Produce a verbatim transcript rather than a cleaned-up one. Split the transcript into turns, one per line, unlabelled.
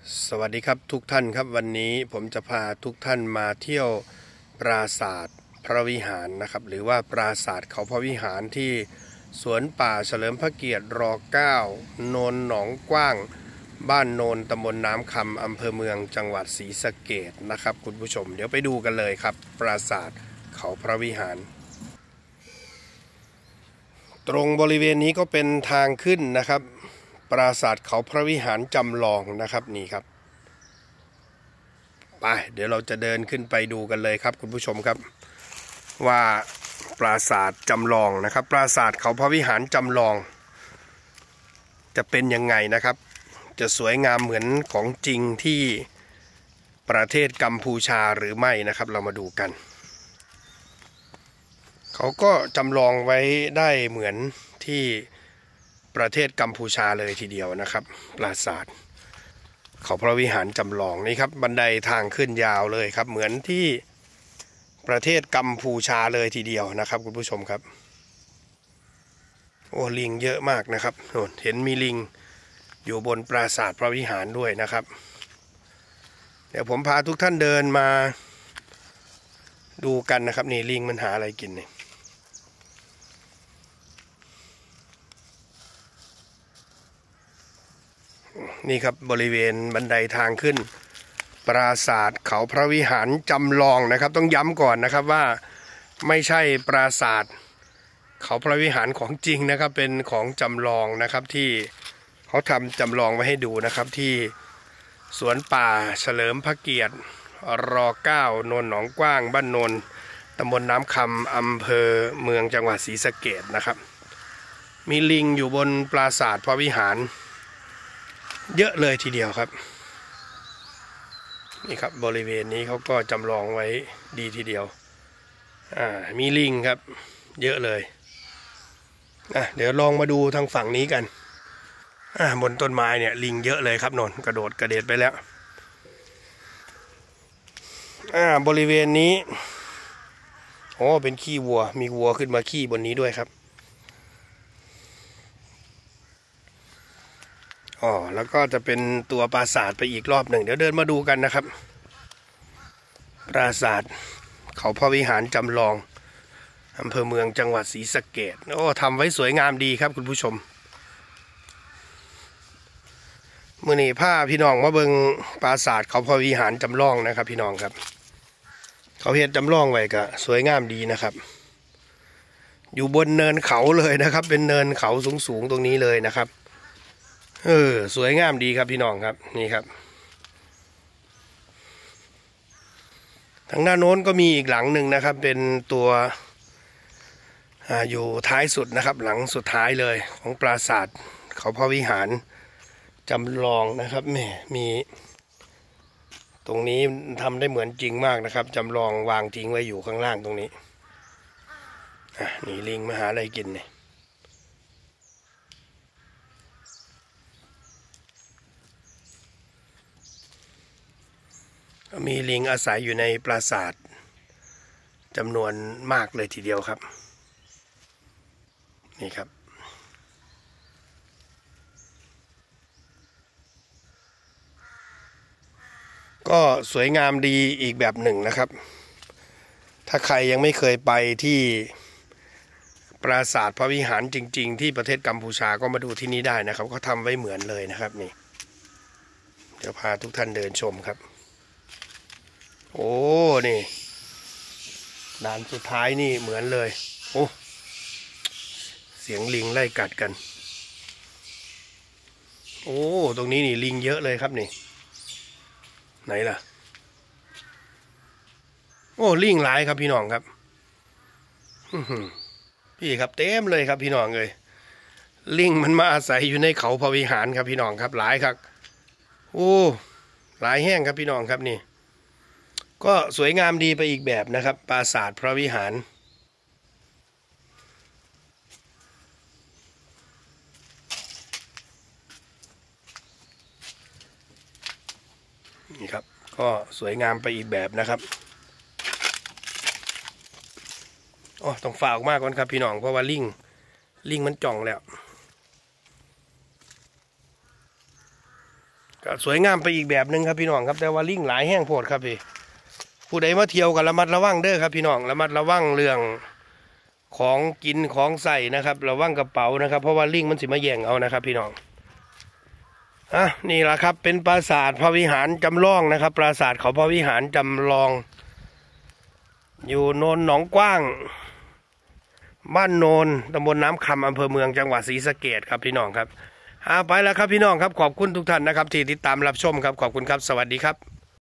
สวัสดีครับทุกท่านครับวันนี้ผมจะพาทุกท่านมาเที่ยวปราสาทพระวิหารนะครับหรือว่าปราสาทเขาพระวิหารที่สวนป่าเฉลิมพระเกียรติรเก้าโนนหนองกว้างบ้านโนนตำบลน้ำคำอำเภอเมืองจังหวัดศรีสะเกษนะครับคุณผู้ชมเดี๋ยวไปดูกันเลยครับปราสาทเขาพระวิหารตรงบริเวณนี้ก็เป็นทางขึ้นนะครับปราสาทเขาพระวิหารจำลองนะครับนี่ครับไปเดี๋ยวเราจะเดินขึ้นไปดูกันเลยครับคุณผู้ชมครับว่าปราสาทจำลองนะครับปราสาทเขาพระวิหารจำลองจะเป็นยังไงนะครับจะสวยงามเหมือนของจริงที่ประเทศกัมพูชาหรือไม่นะครับเรามาดูกันเขาก็จำลองไว้ได้เหมือนที่ประเทศกัมพูชาเลยทีเดียวนะครับปราสาทเขาพระวิหารจำลองนี่ครับบันไดทางขึ้นยาวเลยครับเหมือนที่ประเทศกัมพูชาเลยทีเดียวนะครับคุณผู้ชมครับโอ้ลิงเยอะมากนะครับโน่นเห็นมีลิงอยู่บนปราสาทพระวิหารด้วยนะครับเดี๋ยวผมพาทุกท่านเดินมาดูกันนะครับนี่ลิงมันหาอะไรกินเนี่ยนี่ครับบริเวณบันไดทางขึ้นปราสาทเขาพระวิหารจำลองนะครับต้องย้ำก่อนนะครับว่าไม่ใช่ปราสาทเขาพระวิหารของจริงนะครับเป็นของจำลองนะครับที่เขาทำจำลองไว้ให้ดูนะครับที่สวนป่าเฉลิมพระเกียรติรเก้าโนนหนองกว้างบ้านโนนตำบลน้ำคำอำเภอเมืองจังหวัดศรีสะเกษนะครับมีลิงอยู่บนปราสาทพระวิหารเยอะเลยทีเดียวครับนี่ครับบริเวณนี้เขาก็จำลองไว้ดีทีเดียวอ่ามีลิงครับเยอะเลยอ่ะเดี๋ยวลองมาดูทางฝั่งนี้กันอ่าบนต้นไม้เนี่ยลิงเยอะเลยครับนนกระโดดกระเด็ดไปแล้วอ่าบริเวณนี้โอ้เป็นขี้วัวมีวัวขึ้นมาขี้บนนี้ด้วยครับอ๋อแล้วก็จะเป็นตัวปราสาทไปอีกรอบหนึ่งเดี๋ยวเดินมาดูกันนะครับปราสาทเขาพระวิหารจำลองอำเภอเมืองจังหวัดศรีสะเกษโอ้ทำไว้สวยงามดีครับคุณผู้ชมมื้อนี้พาพี่น้องมาเบิ่งปราสาทเขาพระวิหารจำลองนะครับพี่น้องครับเขาเฮ็ดจำลองไว้ก็สวยงามดีนะครับอยู่บนเนินเขาเลยนะครับเป็นเนินเขาสูงๆตรงนี้เลยนะครับเออสวยงามดีครับพี่น้องครับนี่ครับทางด้านโน้นก็มีอีกหลังหนึ่งนะครับเป็นตัวอ่าอยู่ท้ายสุดนะครับหลังสุดท้ายเลยของปราสาทเขาพระวิหารจำลองนะครับแม่มีตรงนี้ทำได้เหมือนจริงมากนะครับจำลองวางทิ้งไว้อยู่ข้างล่างตรงนี้อ่ะนี่ลิงมาหาอะไรกินเนี่ยมีลิงอาศัยอยู่ในปราสาทจำนวนมากเลยทีเดียวครับนี่ครับก็สวยงามดีอีกแบบหนึ่งนะครับถ้าใครยังไม่เคยไปที่ปราสาทพระวิหารจริงๆที่ประเทศกัมพูชาก็มาดูที่นี่ได้นะครับเขาทำไว้เหมือนเลยนะครับนี่เดี๋ยวพาทุกท่านเดินชมครับโอ้นี่ด่านสุดท้ายนี่เหมือนเลยโอ้เสียงลิงไล่กัดกันโอ้ตรงนี้นี่ลิงเยอะเลยครับนี่ไหนล่ะโอ้ลิงหลายครับพี่น้องครับพี่ครับเต็มเลยครับพี่น้องเลยลิงมันมาอาศัยอยู่ในเขาพระวิหารครับพี่น้องครับหลายครับโอ้หลายแห้งครับพี่น้องครับนี่ก็สวยงามดีไปอีกแบบนะครับปราสาทพระวิหารนี่ครับก็สวยงามไปอีกแบบนะครับอ๋อต้องฝากมากก่อนครับพี่น้องเพราะว่าลิงลิงมันจ่องแล้วก็สวยงามไปอีกแบบหนึ่งครับพี่น้องครับแต่ว่าลิงหลายแห้งโพดครับพี่ผู้ใดมาเที่ยวกันระมัดระวังเด้อครับพี่น้องระมัดระวังเรื่องของกินของใส่นะครับระวังกระเป๋านะครับเพราะว่าลิงมันสิมาแย่งเอานะครับพี่น้องอ่ะนี่แหละครับเป็นปราสาทพระวิหารจำลองนะครับปราสาทเขาพระวิหารจำลองอยู่โนนหนองกว้างบ้านโนนตำบลน้ำคำอำเภอเมืองจังหวัดศรีสะเกษครับพี่น้องครับอ่าไปแล้วครับพี่น้องครับขอบคุณทุกท่านนะครับที่ติดตามรับชมครับขอบคุณครับสวัสดีครับ